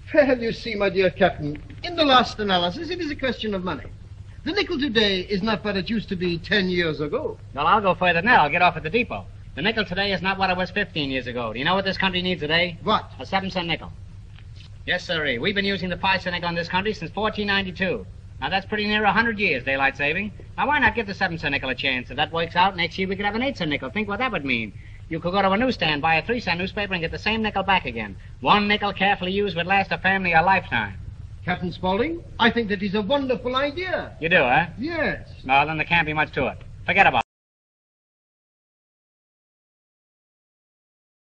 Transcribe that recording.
Well, you see, my dear Captain, in the last analysis, it is a question of money. The nickel today is not what it used to be 10 years ago. Well, I'll go further than that. I'll get off at the depot. The nickel today is not what it was 15 years ago. Do you know what this country needs today? What? A 7-cent nickel. Yes, sirree. We've been using the 5-cent nickel in this country since 1492. Now, that's pretty near 100 years, daylight saving. Now, why not give the 7-cent nickel a chance? If that works out, next year we could have an 8-cent nickel. Think what that would mean. You could go to a newsstand, buy a 3-cent newspaper, and get the same nickel back again. One nickel carefully used would last a family a lifetime. Captain Spaulding, I think that is a wonderful idea. You do, huh? Yes. Well, then there can't be much to it. Forget about it.